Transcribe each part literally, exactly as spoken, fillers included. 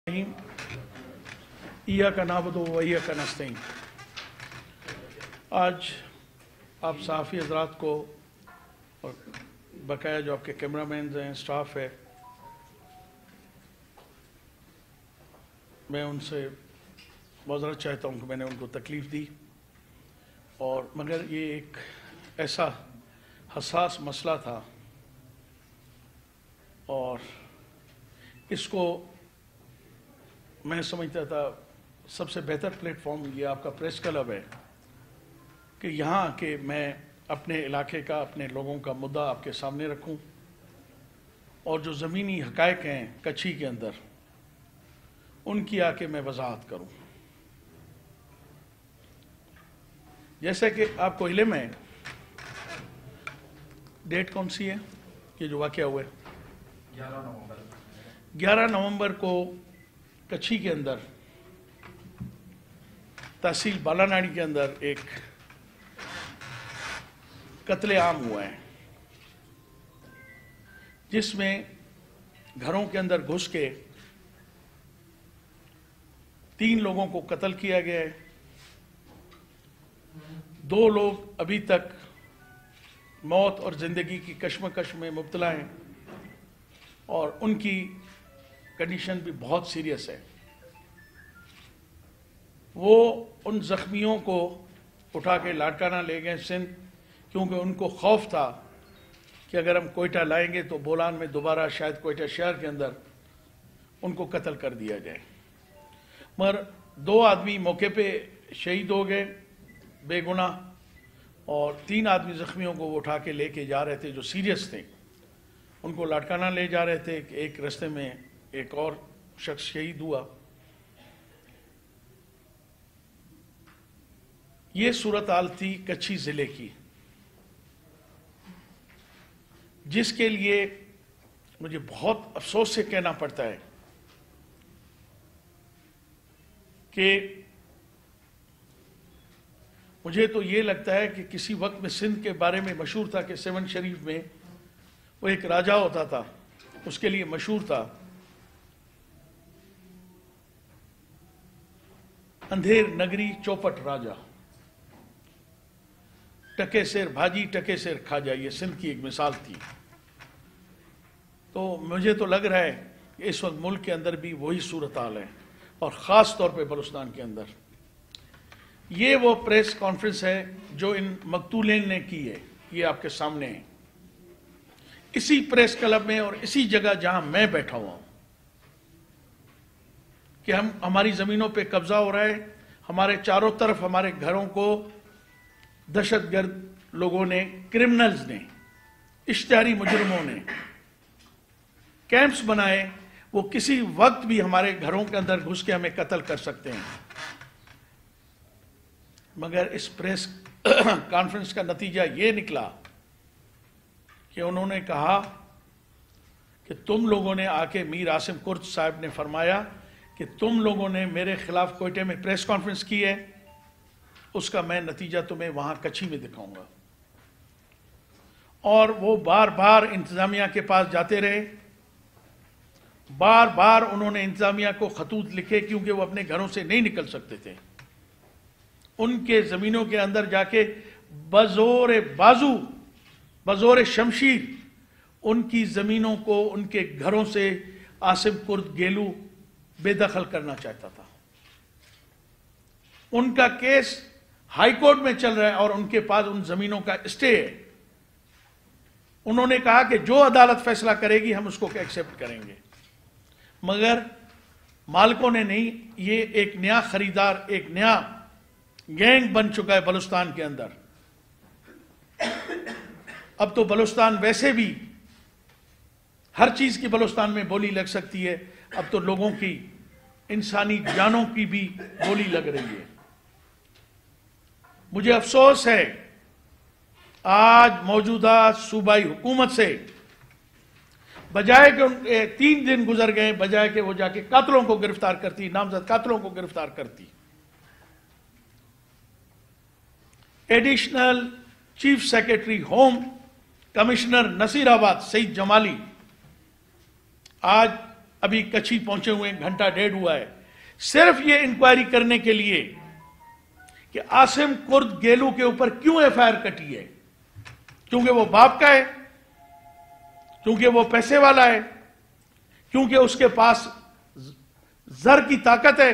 इय्याका नअबुदु व इय्याका नस्तईन। आज आप सहाफ़ी हज़रात को और बकाया जो आपके कैमरामैन हैं, स्टाफ है, मैं उनसे माज़रत चाहता हूँ कि मैंने उनको तकलीफ़ दी, और मगर ये एक ऐसा हसास मसला था और इसको मैं समझता था सबसे बेहतर प्लेटफॉर्म ये आपका प्रेस क्लब है कि यहाँ आके मैं अपने इलाके का, अपने लोगों का मुद्दा आपके सामने रखूं और जो ज़मीनी हक़ाइक़ हैं कच्छी के अंदर उनकी आके मैं वजाहत करूं। जैसे कि आपको इल्म है, डेट कौन सी है ये जो वाक़या हुआ है? ग्यारह नवंबर ग्यारह नवंबर को कच्छी के अंदर तहसील बालानाड़ी के अंदर एक कत्ले आम हुआ है, जिसमें घरों के अंदर घुस के तीन लोगों को कत्ल किया गया है। दो लोग अभी तक मौत और जिंदगी की कश्मकश में मुब्तला हैं और उनकी कंडीशन भी बहुत सीरियस है। वो उन जख्मियों को उठा के लाड़काना ले गए सिंध, क्योंकि उनको खौफ था कि अगर हम कोयटा लाएंगे तो बोलान में दोबारा शायद कोयटा शहर के अंदर उनको कत्ल कर दिया जाए। मगर दो आदमी मौके पे शहीद हो गए बेगुनाह, और तीन आदमी जख्मियों को वो उठा के लेके जा रहे थे जो सीरियस थे, उनको लाड़काना ले जा रहे थे। एक रास्ते में एक और शख्स शहीद हुआ। ये सूरत हाल थी कच्छी जिले की, जिसके लिए मुझे बहुत अफसोस से कहना पड़ता है कि मुझे तो ये लगता है कि किसी वक्त में सिंध के बारे में मशहूर था कि सेवन शरीफ में वो एक राजा होता था, उसके लिए मशहूर था अंधेर नगरी चौपट राजा, टके शेर भाजी टके शेर खाजा, ये सिंध की एक मिसाल थी। तो मुझे तो लग रहा है कि इस वक्त मुल्क के अंदर भी वही सूरत हाल है, और ख़ास तौर पे बलूचिस्तान के अंदर। ये वो प्रेस कॉन्फ्रेंस है जो इन मकतूलीन ने की है, ये आपके सामने है, इसी प्रेस क्लब में और इसी जगह जहां मैं बैठा हुआ हूं, कि हम हमारी जमीनों पे कब्जा हो रहा है। हमारे चारों तरफ हमारे घरों को दहशतगर्द लोगों ने, क्रिमिनल्स ने, इश्तिहारी मुजरिमों ने कैंप्स बनाए। वो किसी वक्त भी हमारे घरों के अंदर घुस के हमें कत्ल कर सकते हैं। मगर इस प्रेस कॉन्फ्रेंस का नतीजा ये निकला कि उन्होंने कहा कि तुम लोगों ने आके, मीर आसिम कुर्द साहब ने फरमाया कि तुम लोगों ने मेरे खिलाफ कोयटे में प्रेस कॉन्फ्रेंस की है, उसका मैं नतीजा तुम्हें वहां कच्छी में दिखाऊंगा। और वो बार बार इंतजामिया के पास जाते रहे, बार बार उन्होंने इंतजामिया को खतूत लिखे, क्योंकि वो अपने घरों से नहीं निकल सकते थे। उनके जमीनों के अंदर जाके बजोर बाजू, बजोर शमशीर उनकी जमीनों को, उनके घरों से आसिम कुर्द गेलू बेदखल करना चाहता था। उनका केस हाई कोर्ट में चल रहा है और उनके पास उन जमीनों का स्टे है। उन्होंने कहा कि जो अदालत फैसला करेगी हम उसको एक्सेप्ट करेंगे, मगर मालिकों ने नहीं। ये एक नया खरीदार, एक नया गैंग बन चुका है बलूचिस्तान के अंदर। अब तो बलूचिस्तान वैसे भी हर चीज की बलूचिस्तान में बोली लग सकती है, अब तो लोगों की, इंसानी जानों की भी बोली लग रही है। मुझे अफसोस है आज मौजूदा सूबाई हुकूमत से, बजाय कि उनके तीन दिन गुजर गए, बजाय कि वो जाके कातलों को गिरफ्तार करती, नामजद कातलों को गिरफ्तार करती। Additional chief secretary home commissioner Nasirabad Saeed Jamali आज ابھی کچھی پہنچے ہوئے گھنٹہ ڈیڑھ ہوا ہے، صرف یہ انکوائری کرنے کے لیے کہ عاصم کرد گیلو کے اوپر کیوں ایف آئی آر کٹی ہے، کیونکہ وہ باپ کا ہے، کیونکہ وہ پیسے والا ہے، کیونکہ اس کے پاس زر کی طاقت ہے.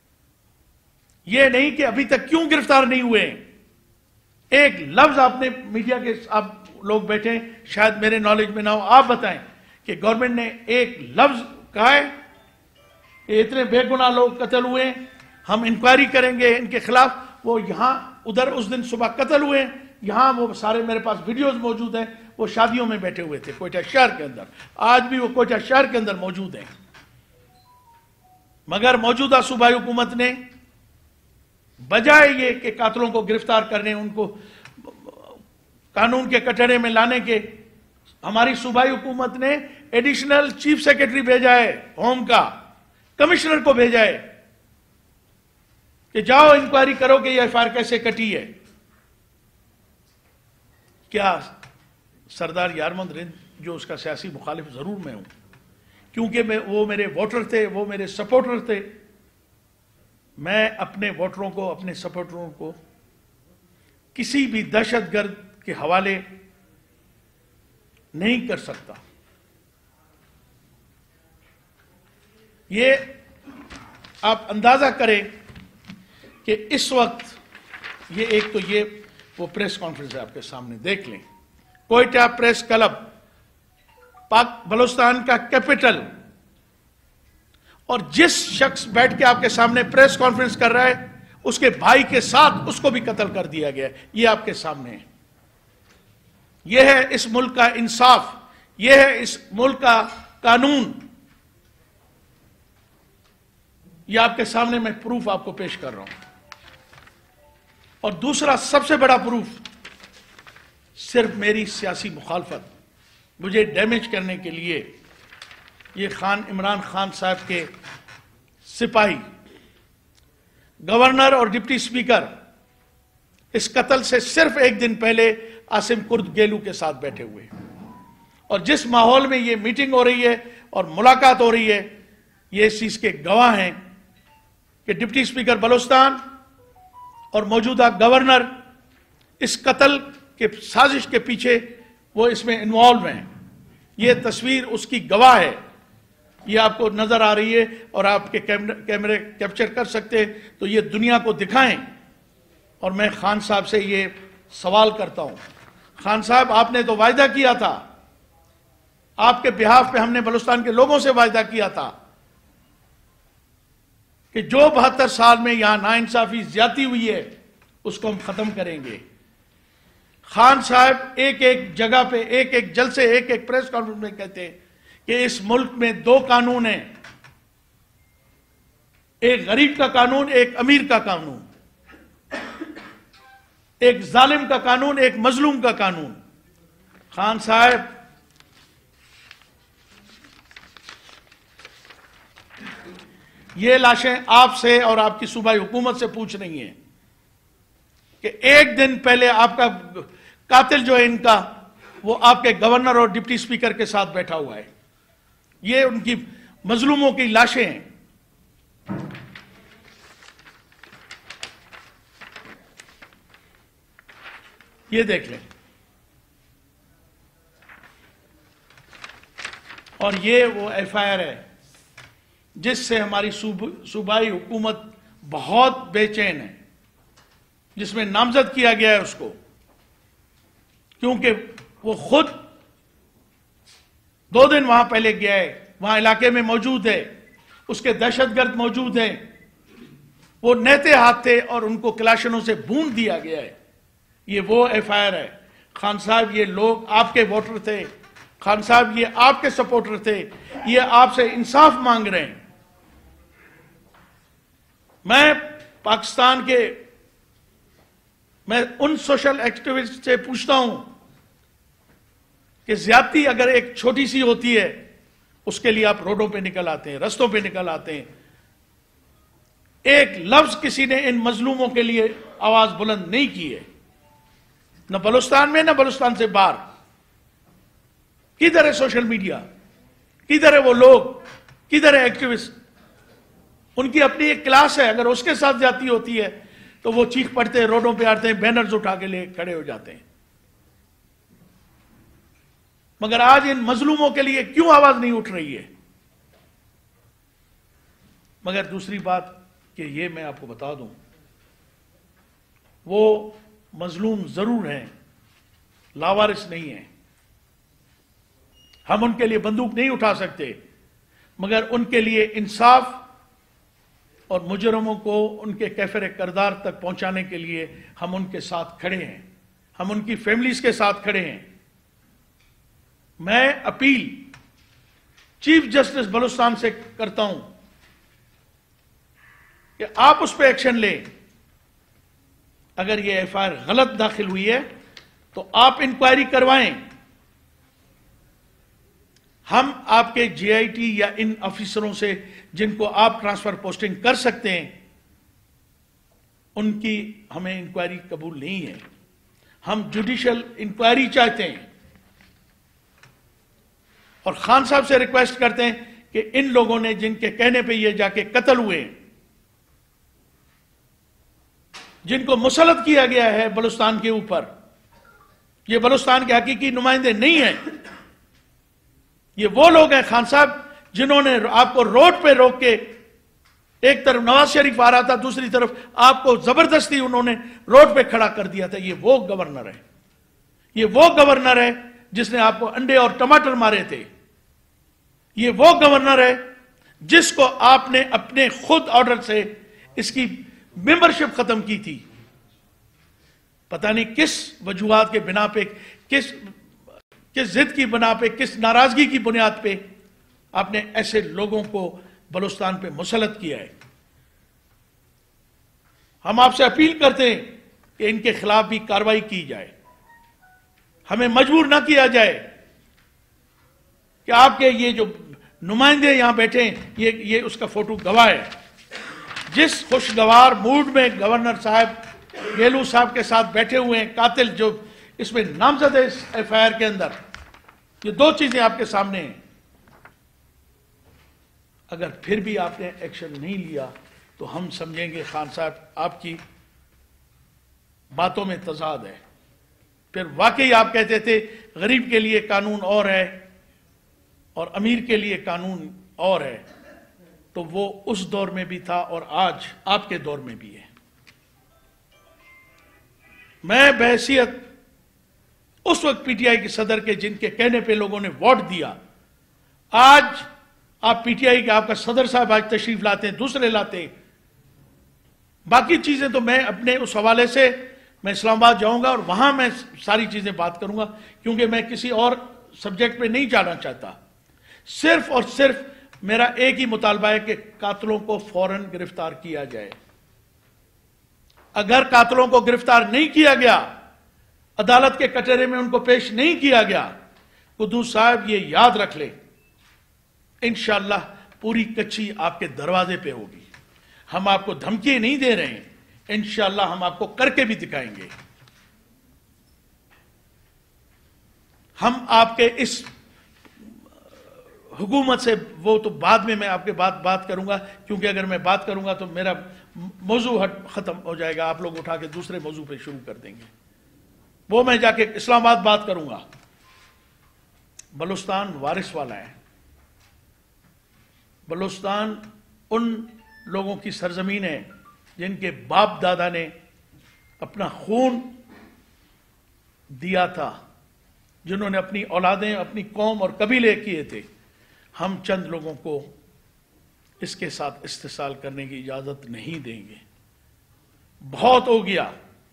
یہ نہیں کہ ابھی تک کیوں گرفتار نہیں ہوئے. ایک لفظ آپ نے میڈیا کے آپ لوگ بیٹھے ہیں، شاید میرے نالج میں نہ ہو، آپ بتائیں کہ گورنمنٹ نے ایک لفظ کہا ہے کہ اتنے بے گناہ لوگ قتل ہوئے ہیں، ہم انکوائری کریں گے ان کے خلاف. وہ یہاں ادھر اس دن صبح قتل ہوئے ہیں، یہاں وہ سارے میرے پاس ویڈیوز موجود ہیں، وہ شادیوں میں بیٹھے ہوئے تھے کوئٹہ شہر کے اندر، آج بھی وہ کوئٹہ شہر کے اندر موجود ہیں. مگر موجودہ صوبائی حکومت نے بجائے یہ کہ قاتلوں کو گرفتار کرنے، ان کو قانون کے کٹہرے میں لانے کے، ہماری صوبائی حکومت نے ایڈیشنل چیف سیکرٹری بھیجا ہے ہوم کا، کمشنر کو بھیجا ہے کہ جاؤ انکوائری کرو کہ یہ ایف آئی آر کیسے کٹی ہے. کیا سردار یارمند رند جو اس کا سیاسی مخالف ضرور میں ہوں، کیونکہ میں وہ میرے ووٹر تھے، وہ میرے سپورٹر تھے، میں اپنے ووٹروں کو، اپنے سپورٹروں کو کسی بھی دہشت گرد کے حوالے نہیں کر سکتا. یہ آپ اندازہ کریں کہ اس وقت یہ ایک تو یہ وہ پریس کانفرنس ہے آپ کے سامنے، دیکھ لیں، کوئٹہ پریس کلب، پاک بلوچستان کا کیپٹل، اور جس شخص بیٹھ کے آپ کے سامنے پریس کانفرنس کر رہا ہے اس کے بھائی کے ساتھ اس کو بھی قتل کر دیا گیا. یہ آپ کے سامنے ہے. یہ ہے اس ملک کا انصاف، یہ ہے اس ملک کا قانون. یہ آپ کے سامنے میں پروف آپ کو پیش کر رہا ہوں. اور دوسرا سب سے بڑا پروف، صرف میری سیاسی مخالفت مجھے ڈیمیج کرنے کے لیے یہ خان عمران خان صاحب کے سپاہی، گورنر اور ڈپٹی سپیکر اس قتل سے صرف ایک دن پہلے عاصم کرد گیلو کے ساتھ بیٹھے ہوئے، اور جس ماحول میں یہ میٹنگ ہو رہی ہے اور ملاقات ہو رہی ہے، یہ اس چیز کے گواہ ہیں کہ ڈپٹی سپیکر بلوچستان اور موجودہ گورنر اس قتل کے سازش کے پیچھے وہ اس میں انوالو ہیں. یہ تصویر اس کی گواہ ہے، یہ آپ کو نظر آ رہی ہے اور آپ کے کیمرے کیپچر کر سکتے ہیں تو یہ دنیا کو دکھائیں. اور میں خان صاحب سے یہ سوال کرتا ہوں، خان صاحب آپ نے تو وعدہ کیا تھا، آپ کے بہاف پہ ہم نے بلوچستان کے لوگوں سے وعدہ کیا تھا کہ جو بہتر سال میں یہاں ناانصافی زیادتی ہوئی ہے اس کو ہم ختم کریں گے. خان صاحب ایک ایک جگہ پہ، ایک ایک جلسے، ایک ایک پریس کانفرنس میں کہتے ہیں کہ اس ملک میں دو قانون ہیں، ایک غریب کا قانون، ایک امیر کا قانون، ایک ظالم کا قانون، ایک مظلوم کا قانون. خان صاحب یہ لاشیں آپ سے اور آپ کی صوبائی حکومت سے پوچھ رہی ہیں کہ ایک دن پہلے آپ کا قاتل جو ہے ان کا، وہ آپ کے گورنر اور ڈپٹی سپیکر کے ساتھ بیٹھا ہوا ہے. یہ ان کی مظلوموں کی لاشیں ہیں. یہ دیکھ لیں. اور یہ وہ ایف آئی آر ہے جس سے ہماری صوبائی حکومت بہت بے چین ہے، جس میں نامزد کیا گیا ہے اس کو، کیونکہ وہ خود دو دن وہاں پہلے گیا ہے، وہاں علاقے میں موجود ہے، اس کے دہشت گرد موجود ہیں، وہ نیتے ہاتھ تھے اور ان کو کلاشنوں سے بھون دیا گیا ہے. یہ وہ ایف آئی آر ہے. خان صاحب یہ لوگ آپ کے ووٹر تھے، خان صاحب یہ آپ کے سپورٹر تھے، یہ آپ سے انصاف مانگ رہے ہیں. میں پاکستان کے میں ان سوشل ایکٹیوسٹ سے پوچھتا ہوں کہ زیادتی اگر ایک چھوٹی سی ہوتی ہے اس کے لیے آپ روڈوں پہ نکل آتے ہیں، رستوں پہ نکل آتے ہیں. ایک لفظ کسی نے ان مظلوموں کے لیے آواز بلند نہیں کی ہے، نہ بلوچستان میں نہ بلوچستان سے باہر. کدھر ہے سوشل میڈیا؟ کدھر ہے وہ لوگ کدھر ہے ایکٹیوسٹ؟ ان کی اپنی ایک کلاس ہے، اگر اس کے ساتھ زیادتی ہوتی ہے تو وہ چیخ پڑتے ہیں، روڈوں پہ آتے ہیں، بینرز اٹھا کے لے کھڑے ہو جاتے ہیں۔ مگر آج ان مظلوموں کے لیے کیوں آواز نہیں اٹھ رہی ہے؟ مگر دوسری بات کہ یہ میں آپ کو بتا دوں، وہ مظلوم ضرور ہیں، لاوارث نہیں ہیں، ہم ان کے لیے بندوق نہیں اٹھا سکتے، مگر ان کے لیے انصاف اور مجرموں کو ان کے کیفر کردار تک پہنچانے کے لیے ہم ان کے ساتھ کھڑے ہیں، ہم ان کی فیملیز کے ساتھ کھڑے ہیں۔ میں اپیل چیف جسٹس بلوچستان سے کرتا ہوں کہ آپ اس پہ ایکشن لیں۔ اگر یہ ایف آئی آر غلط داخل ہوئی ہے تو آپ انکوائری کروائیں۔ ہم آپ کے جی آئی ٹی یا ان آفیسروں سے جن کو آپ ٹرانسفر پوسٹنگ کر سکتے ہیں ان کی ہمیں انکوائری قبول نہیں ہے، ہم جوڈیشل انکوائری چاہتے ہیں، اور خان صاحب سے ریکویسٹ کرتے ہیں کہ ان لوگوں نے جن کے کہنے پہ یہ جا کے قتل ہوئے، جن کو مسلط کیا گیا ہے بلوچستان کے اوپر، یہ بلوچستان کے حقیقی نمائندے نہیں ہیں، یہ وہ لوگ ہیں خان صاحب جنہوں نے آپ کو روڈ پہ روک کے، ایک طرف نواز شریف آ رہا تھا، دوسری طرف آپ کو زبردستی انہوں نے روڈ پہ کھڑا کر دیا تھا۔ یہ وہ گورنر ہے، یہ وہ گورنر ہے جس نے آپ کو انڈے اور ٹماٹر مارے تھے، یہ وہ گورنر ہے جس کو آپ نے اپنے خود آرڈر سے اس کی ممبرشپ ختم کی تھی۔ پتہ نہیں کس وجوہات کے بنا پہ، کس کس ضد کی بنا پہ، کس ناراضگی کی بنیاد پہ آپ نے ایسے لوگوں کو بلوچستان پہ مسلط کیا ہے۔ ہم آپ سے اپیل کرتے ہیں کہ ان کے خلاف بھی کارروائی کی جائے، ہمیں مجبور نہ کیا جائے کہ آپ کے یہ جو نمائندے یہاں بیٹھے ہیں، یہ یہ اس کا فوٹو گواہ ہے۔ جس خوشگوار موڈ میں گورنر صاحب گیلو صاحب کے ساتھ بیٹھے ہوئے ہیں، قاتل جو اس میں نامزد ہے اس ایف آئی آر کے اندر، یہ دو چیزیں آپ کے سامنے ہیں۔ اگر پھر بھی آپ نے ایکشن نہیں لیا تو ہم سمجھیں گے خان صاحب آپ کی باتوں میں تضاد ہے۔ پھر واقعی آپ کہتے تھے غریب کے لیے قانون اور ہے اور امیر کے لیے قانون اور ہے، تو وہ اس دور میں بھی تھا اور آج آپ کے دور میں بھی ہے۔ میں بحیثیت اس وقت پی ٹی آئی کے صدر کے جن کے کہنے پہ لوگوں نے ووٹ دیا، آج آپ پی ٹی آئی کے آپ کا صدر صاحب آج تشریف لاتے ہیں، دوسرے لاتے ہیں، باقی چیزیں تو میں اپنے اس حوالے سے میں اسلام آباد جاؤں گا اور وہاں میں ساری چیزیں بات کروں گا، کیونکہ میں کسی اور سبجیکٹ پہ نہیں جانا چاہتا۔ صرف اور صرف میرا ایک ہی مطالبہ ہے کہ قاتلوں کو فوراً گرفتار کیا جائے۔ اگر قاتلوں کو گرفتار نہیں کیا گیا، عدالت کے کٹہرے میں ان کو پیش نہیں کیا گیا، قدوس صاحب یہ یاد رکھ لیں، انشاءاللہ پوری کچھی آپ کے دروازے پہ ہوگی۔ ہم آپ کو دھمکی نہیں دے رہے ہیں، انشاءاللہ ہم آپ کو کر کے بھی دکھائیں گے۔ ہم آپ کے اس حکومت سے، وہ تو بعد میں میں آپ کے بات بات کروں گا، کیونکہ اگر میں بات کروں گا تو میرا موضوع ختم ہو جائے گا، آپ لوگ اٹھا کے دوسرے موضوع پہ شروع کر دیں گے، وہ میں جا کے اسلام آباد بات کروں گا۔ بلوچستان وارث والا ہے، بلوچستان ان لوگوں کی سرزمین ہے جن کے باپ دادا نے اپنا خون دیا تھا، جنہوں نے اپنی اولادیں، اپنی قوم اور قبیلے کیے تھے۔ ہم چند لوگوں کو اس کے ساتھ استحصال کرنے کی اجازت نہیں دیں گے، بہت ہو گیا۔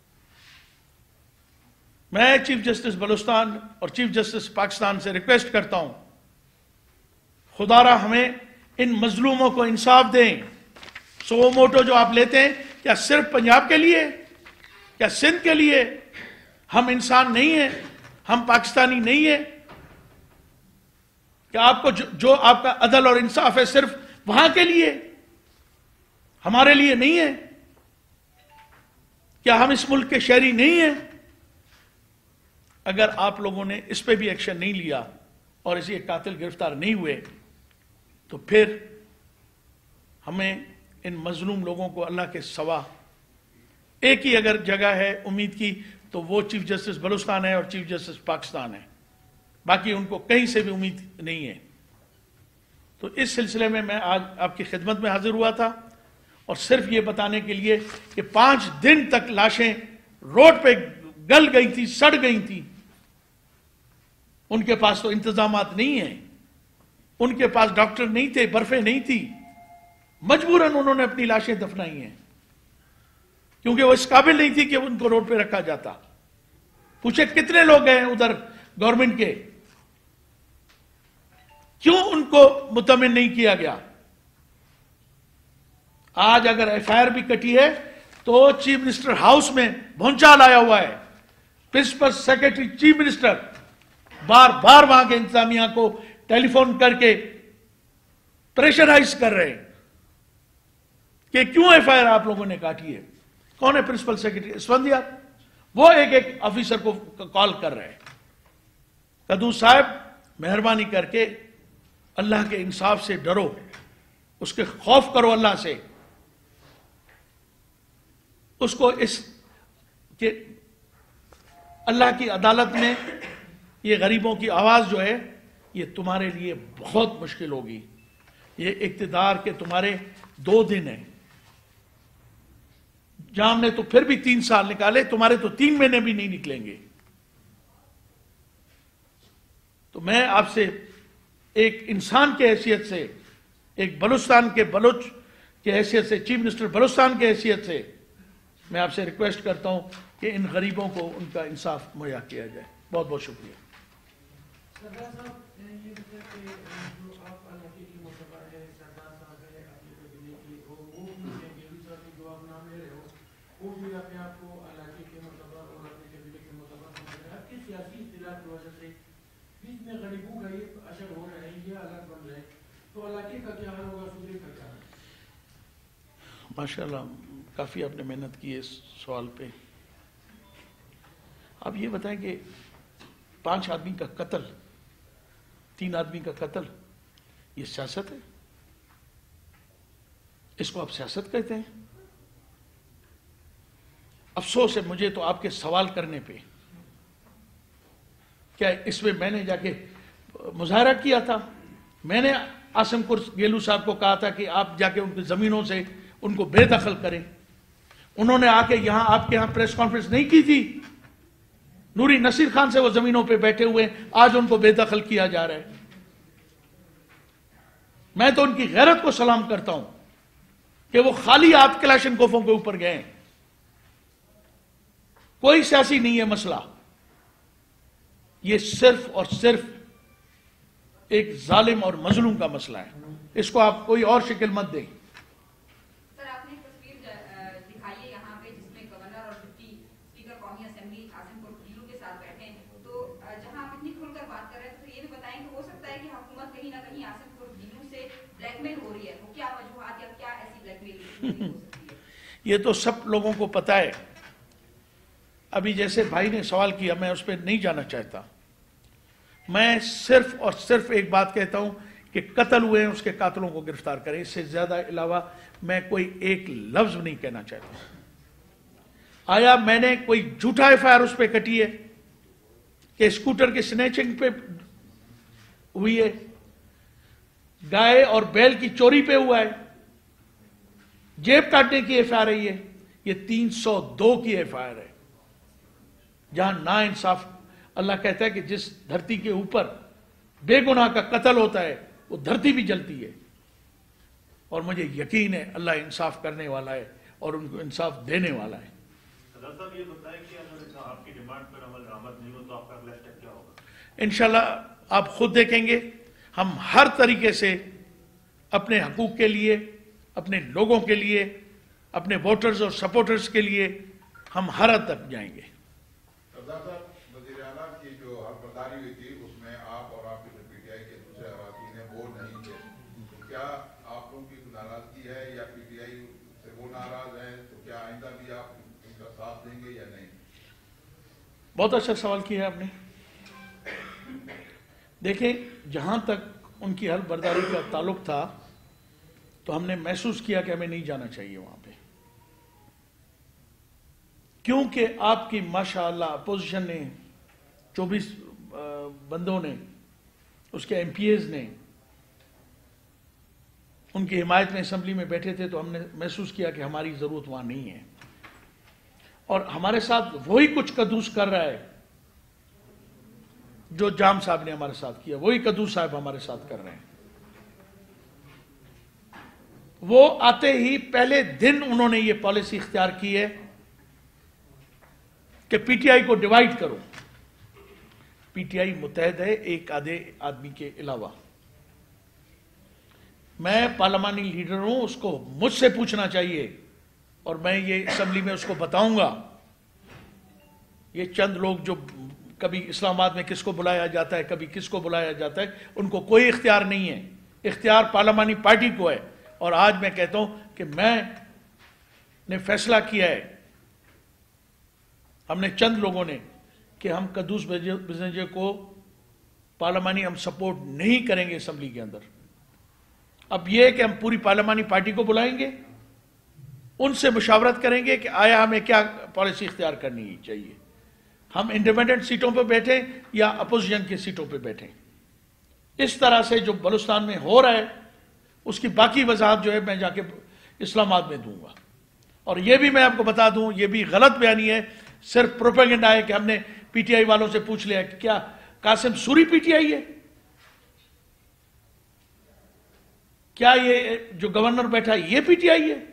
میں چیف جسٹس بلوچستان اور چیف جسٹس پاکستان سے ریکویسٹ کرتا ہوں، خدا را ہمیں ان مظلوموں کو انصاف دیں۔ سو موٹو جو آپ لیتے ہیں، کیا صرف پنجاب کے لیے؟ کیا سندھ کے لیے؟ ہم انسان نہیں ہیں؟ ہم پاکستانی نہیں ہیں؟ کیا آپ کو جو, جو آپ کا عدل اور انصاف ہے صرف وہاں کے لیے، ہمارے لیے نہیں ہے؟ کیا ہم اس ملک کے شہری نہیں ہیں؟ اگر آپ لوگوں نے اس پہ بھی ایکشن نہیں لیا اور اسی قاتل گرفتار نہیں ہوئے تو پھر ہمیں ان مظلوم لوگوں کو اللہ کے سوا ایک ہی اگر جگہ ہے امید کی تو وہ چیف جسٹس بلوچستان ہے اور چیف جسٹس پاکستان ہے، باقی ان کو کہیں سے بھی امید نہیں ہے۔ تو اس سلسلے میں میں آج آپ کی خدمت میں حاضر ہوا تھا، اور صرف یہ بتانے کے لیے کہ پانچ دن تک لاشیں روڈ پہ گل گئی تھی، سڑ گئی تھی۔ ان کے پاس تو انتظامات نہیں ہیں، ان کے پاس ڈاکٹر نہیں تھے، برفیں نہیں تھی، مجبوراً انہوں نے اپنی لاشیں دفنائی ہیں، کیونکہ وہ اس قابل نہیں تھی کہ ان کو روڈ پہ رکھا جاتا۔ پوچھے کتنے لوگ گئے ہیں ادھر گورنمنٹ کے، کیوں ان کو مطمئن نہیں کیا گیا؟ آج اگر ایف آئی آر بھی کٹی ہے تو چیف منسٹر ہاؤس میں بھونچال آیا ہوا ہے، پرنسپل سیکرٹری چیف منسٹر بار بار وہاں کے انتظامیہ کو ٹیلی فون کر کے پریشرائز کر رہے ہیں کہ کیوں ایف آئی آر آپ لوگوں نے کاٹی ہے۔ کون ہے پرنسپل سیکرٹری؟ اسفندیار، وہ ایک ایک آفیسر کو کال کر رہے ہیں۔ قدوس صاحب مہربانی کر کے اللہ کے انصاف سے ڈرو، اس کے خوف کرو اللہ سے، اس کو اس کہ اللہ کی عدالت میں یہ غریبوں کی آواز جو ہے یہ تمہارے لیے بہت مشکل ہوگی۔ یہ اقتدار کے تمہارے دو دن ہیں، جام نے تو پھر بھی تین سال نکالے، تمہارے تو تین مہینے بھی نہیں نکلیں گے۔ تو میں آپ سے ایک انسان کے حیثیت سے، ایک بلوچستان کے بلوچ کے حیثیت سے، چیف منسٹر بلوچستان کے حیثیت سے میں آپ سے ریکویسٹ کرتا ہوں کہ ان غریبوں کو ان کا انصاف مہیا کیا جائے۔ بہت بہت شکریہ۔ سردار صاحب یہ بتا کہ جو آپ علاقے کی معتبر ہے، سردار صاحب ہے اپنے قبیلے کی، وہ بھی گیلو صاحب کی جو آپ نام لے رہے ہو، وہ بھی اپنے آپ کو علاقے کے معتبر اور اپنے قبیلے کے معتبر سمجھ رہے ہیں۔ آپ کی سیاسی اختلاف کی وجہ سے بیچ میں غریبوں کا یہ اشر ہو رہا ہے، یہ حالات بن رہے ہیں، تو علاقے کا کیا حال ہوگا، صوبے کا کیا حال؟ ماشاء اللہ کافی آپ نے محنت کی ہے اس سوال پہ۔ آپ یہ بتائیں کہ پانچ آدمی کا قتل، تین آدمی کا قتل، یہ سیاست ہے؟ اس کو آپ سیاست کہتے ہیں؟ افسوس ہے مجھے تو آپ کے سوال کرنے پہ، کیا اس میں میں نے جا کے مظاہرہ کیا تھا؟ میں نے عاصم قرص گیلو صاحب کو کہا تھا کہ آپ جا کے ان کی زمینوں سے ان کو بے دخل کریں؟ انہوں نے آ کے یہاں آپ کے یہاں پریس کانفرنس نہیں کی تھی؟ نوری نصیر خان سے وہ زمینوں پہ بیٹھے ہوئے، آج ان کو بے دخل کیا جا رہا ہے۔ میں تو ان کی غیرت کو سلام کرتا ہوں کہ وہ خالی ہاتھ کلاشن کوفوں کے اوپر گئے، کوئی سیاسی نہیں ہے مسئلہ، یہ صرف اور صرف ایک ظالم اور مظلوم کا مسئلہ ہے، اس کو آپ کوئی اور شکل مت دیں۔ سر آپ نے ایک تصویر دکھائی ہے یہاں پہ جس میں گورنر اور ڈپٹی اسپیکر قومی اسمبلی عاصم قرص گیلو کے ساتھ بیٹھے ہیں، تو جہاں آپ اتنی کھل کر بات کر رہے ہیں تو یہ بھی بتائیں کہ ہو سکتا ہے کہ حکومت کہیں نہ کہیں عاصم قرص گیلو سے بلیک میل ہو رہی ہے، وہ کیا وجوہات یا کیا ایسی بلیک میل ہو سکتی ہے؟ یہ تو سب لوگوں کو پتا ہے۔ ابھی جیسے بھائی نے سوال کیا، میں اس پہ نہیں جانا چاہتا، میں صرف اور صرف ایک بات کہتا ہوں کہ قتل ہوئے ہیں اس کے قاتلوں کو گرفتار کریں، اس سے زیادہ علاوہ میں کوئی ایک لفظ نہیں کہنا چاہتا۔ آیا میں نے کوئی جھوٹا ایف آئی آر اس پہ کٹی ہے کہ اسکوٹر کے سنیچنگ پہ ہوئی ہے، گائے اور بیل کی چوری پہ ہوا ہے، جیب کاٹنے کی ایف آئی آر ہے؟ یہ تین سو دو کی ایف آئی آر ہے، جہاں نا انصاف، اللہ کہتا ہے کہ جس دھرتی کے اوپر بے گناہ کا قتل ہوتا ہے وہ دھرتی بھی جلتی ہے، اور مجھے یقین ہے اللہ انصاف کرنے والا ہے اور ان کو انصاف دینے والا ہے۔ صدر صاحب یہ بتائیں کہ اگر آپ کی ڈیمانڈ پر عمل درآمد نہیں ہو تو آپ کا اگلا اسٹیپ کیا ہوگا؟ انشاءاللہ آپ خود دیکھیں گے، ہم ہر طریقے سے اپنے حقوق کے لیے، اپنے لوگوں کے لیے، اپنے ووٹرز اور سپورٹرز کے لیے ہم ہر حد تک جائیں گے۔ سردار صاحب، وزیر اعلیٰ کی جو حلف برداری ہوئی تھی اس میں آپ اور آپ کے پی ٹی آئی کے دوسرے اراکین وہ نہیں تھے، تو کیا آپ لوگوں کی ناراضگی ہے یا پی ٹی آئی سے وہ ناراض ہیں، تو کیا آئندہ بھی آپ ان کا ساتھ دیں گے یا نہیں؟ بہت اچھا سوال کیا ہے آپ نے۔ دیکھیں، جہاں تک ان کی حلف برداری کا تعلق تھا تو ہم نے محسوس کیا کہ ہمیں نہیں جانا چاہیے وہاں پہ، کیونکہ آپ کی ماشاءاللہ اپوزیشن نے، چوبیس بندوں نے، اس کے ایم پی ایز نے ان کی حمایت میں اسمبلی میں بیٹھے تھے، تو ہم نے محسوس کیا کہ ہماری ضرورت وہاں نہیں ہے، اور ہمارے ساتھ وہی کچھ کدوس کر رہا ہے جو جام صاحب نے ہمارے ساتھ کیا، وہی کدوس صاحب ہمارے ساتھ کر رہے ہیں۔ وہ آتے ہی پہلے دن انہوں نے یہ پالیسی اختیار کی ہے کہ پی ٹی آئی کو ڈیوائیڈ کرو۔ پی ٹی آئی متحد ہے ایک آدھے آدمی کے علاوہ۔ میں پارلیمانی لیڈر ہوں، اس کو مجھ سے پوچھنا چاہیے، اور میں یہ اسمبلی میں اس کو بتاؤں گا۔ یہ چند لوگ جو کبھی اسلام آباد میں کس کو بلایا جاتا ہے، کبھی کس کو بلایا جاتا ہے، ان کو کوئی اختیار نہیں ہے، اختیار پارلیمانی پارٹی کو ہے۔ اور آج میں کہتا ہوں کہ میں نے فیصلہ کیا ہے، ہم نے چند لوگوں نے، کہ ہم قدوس بزنجے کو پارلیمانی ہم سپورٹ نہیں کریں گے اسمبلی کے اندر۔ اب یہ کہ ہم پوری پارلیمانی پارٹی کو بلائیں گے، ان سے مشاورت کریں گے کہ آیا ہمیں کیا پالیسی اختیار کرنی چاہیے، ہم انڈیپینڈنٹ سیٹوں پہ بیٹھیں یا اپوزیشن کی سیٹوں پہ بیٹھیں۔ اس طرح سے جو بلوچستان میں ہو رہا ہے اس کی باقی وضاحت جو ہے میں جا کے اسلام آباد میں دوں گا۔ اور یہ بھی میں آپ کو بتا دوں، یہ بھی غلط بیانی ہے، صرف پروپیگنڈا ہے کہ ہم نے پی ٹی آئی والوں سے پوچھ لیا کہ کیا Qasim Suri P T I ہے؟ کیا یہ جو گورنر بیٹھا ہے یہ پی ٹی آئی ہے؟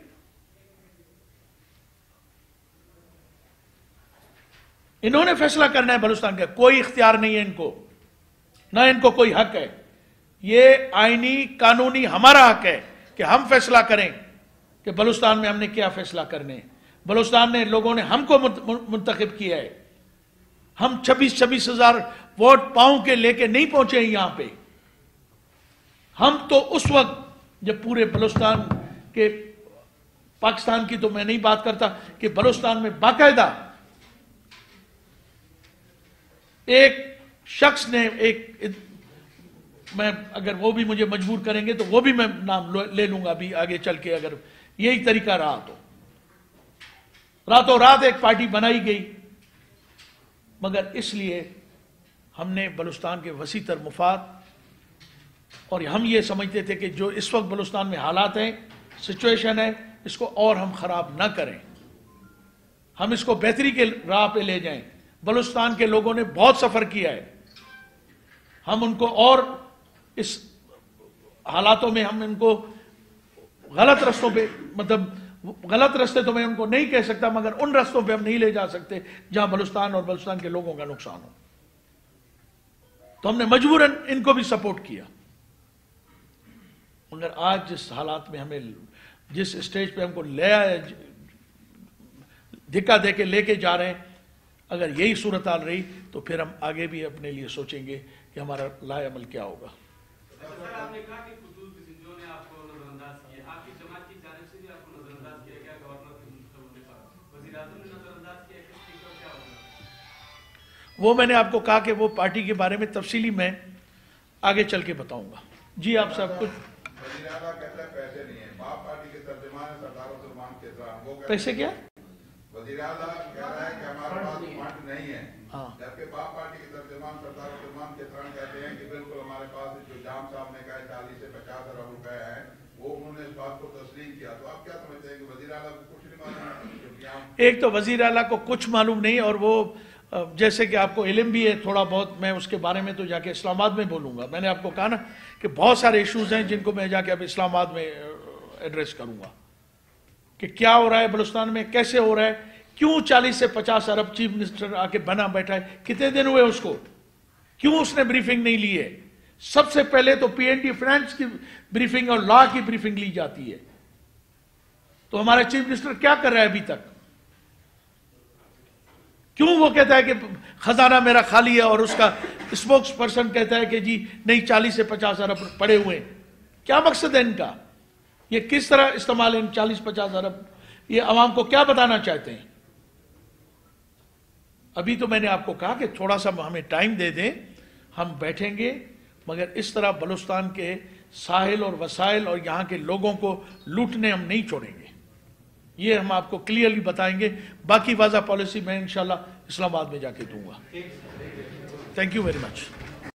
انہوں نے فیصلہ کرنا ہے بلوچستان کا، کوئی اختیار نہیں ہے ان کو، نہ ان کو کوئی حق ہے۔ یہ آئینی قانونی ہمارا حق ہے کہ ہم فیصلہ کریں کہ بلوچستان میں ہم نے کیا فیصلہ کرنے۔ بلوچستان نے لوگوں نے ہم کو منتخب کیا ہے، ہم چھبیس چھبیس ہزار ووٹ پاؤں کے لے کے نہیں پہنچے ہیں یہاں پہ۔ ہم تو اس وقت جب پورے بلوچستان کے، پاکستان کی تو میں نہیں بات کرتا، کہ بلوچستان میں باقاعدہ ایک شخص نے، ایک میں اگر وہ بھی مجھے مجبور کریں گے تو وہ بھی میں نام لے لوں گا ابھی آگے چل کے، اگر یہی طریقہ رہا تو۔ راتوں رات ایک پارٹی بنائی گئی، مگر اس لیے ہم نے بلوچستان کے وسیع تر مفاد، اور ہم یہ سمجھتے تھے کہ جو اس وقت بلوچستان میں حالات ہیں، سچویشن ہے، اس کو اور ہم خراب نہ کریں، ہم اس کو بہتری کے راہ پہ لے جائیں۔ بلوچستان کے لوگوں نے بہت سفر کیا ہے، ہم ان کو اور اس حالاتوں میں ہم ان کو غلط رستوں پہ، مطلب غلط رستے تو میں ان کو نہیں کہہ سکتا، مگر ان رستوں پہ ہم نہیں لے جا سکتے جہاں بلوچستان اور بلوچستان کے لوگوں کا نقصان ہو۔ تو ہم نے مجبوراً ان کو بھی سپورٹ کیا، مگر آج جس حالات میں ہمیں، جس اسٹیج پہ ہم کو لے آئے، دھکا دے کے لے کے جا رہے ہیں، اگر یہی صورتحال رہی تو پھر ہم آگے بھی اپنے لیے سوچیں گے کہ ہمارا لائے عمل کیا ہوگا۔ سر آپ نے کہا کہ قدوس بزنجو نے آپ کو نظر انداز کیا، آپ کی جماعت کی جانب سے بھی آپ کو نظر انداز کیا گیا، گورنر کے منتخب ہونے پر وزیر اعظم نے نظر انداز کیا، کس طریقے سے کیا ہوگا؟ وہ میں نے آپ کو کہا کہ وہ پارٹی کے بارے میں تفصیلی میں آگے چل کے بتاؤں گا۔ جی آپ صاحب کچھ وزیر اعلیٰ کہتا ہے پیسے نہیں ہیں، باپ پارٹی کے ترجمان ہے سردار سلمان کے ساتھ، وہ پیسے کیا؟ وزیر اعلیٰ کہہ رہا ہے کہ ہمارے پاس فنڈ نہیں ہے، ہاں، جبکہ باپ پارٹی کے ترجمان سردار سلمان کے ساتھ کہتے ہیں کہ بالکل ہمارے پاس جو جام صاحب نے کہا چالیس سے پچاس ارب روپے ہیں، وہ انہوں نے اس بات کو تسلیم کیا۔ تو آپ کیا سمجھتے ہیں کہ وزیر اعلیٰ کو کچھ نہیں معلوم؟ ایک تو وزیر اعلیٰ کو کچھ معلوم نہیں، اور وہ جیسے کہ آپ کو علم بھی ہے تھوڑا بہت، میں اس کے بارے میں تو جا کے اسلام آباد میں بولوں گا۔ میں نے آپ کو کہا نا کہ بہت سارے ایشوز ہیں جن کو میں جا کے اب اسلام آباد میں ایڈریس کروں گا، کہ کیا ہو رہا ہے بلوچستان میں، کیسے ہو رہا ہے، کیوں چالیس سے پچاس ارب چیف منسٹر آ کے بنا بیٹھا ہے، کتنے دن ہوئے اس کو، کیوں اس نے بریفنگ نہیں لی ہے؟ سب سے پہلے تو پی این ڈی فنانس کی بریفنگ اور لا کی بریفنگ لی جاتی ہے، تو ہمارا چیف منسٹر کیا کر رہا ہے ابھی تک؟ کیوں وہ کہتا ہے کہ خزانہ میرا خالی ہے، اور اس کا اسپوکس پرسن کہتا ہے کہ جی نہیں چالیس سے پچاس ارب پڑے ہوئے ہیں؟ کیا مقصد ہے ان کا؟ یہ کس طرح استعمال ہے ان چالیس پچاس ارب؟ یہ عوام کو کیا بتانا چاہتے ہیں؟ ابھی تو میں نے آپ کو کہا کہ تھوڑا سا ہمیں ٹائم دے دیں، ہم بیٹھیں گے، मगर इस तरह बलूचिस्तान के साहिल और वसाइल और यहाँ के लोगों को लूटने हम नहीं छोड़ेंगे। ये हम आपको क्लियरली बताएंगे। बाकी वाज़ा पॉलिसी मैं इंशाल्लाह इस्लामाबाद में जाके दूंगा। Thank you very much.